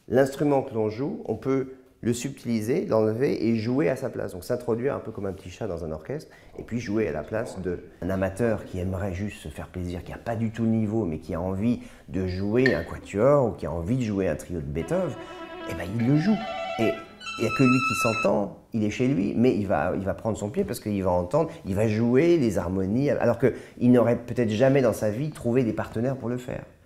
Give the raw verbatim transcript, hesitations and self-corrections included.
l'instrument que l'on joue, on peut le subtiliser, l'enlever et jouer à sa place. Donc s'introduire un peu comme un petit chat dans un orchestre et puis jouer à la place d'un amateur qui aimerait juste se faire plaisir, qui n'a pas du tout le niveau mais qui a envie de jouer un quatuor ou qui a envie de jouer un trio de Beethoven, et ben il le joue. Et il n'y a que lui qui s'entend, il est chez lui, mais il va, il va prendre son pied parce qu'il va entendre, il va jouer les harmonies, alors qu'il n'aurait peut-être jamais dans sa vie trouvé des partenaires pour le faire.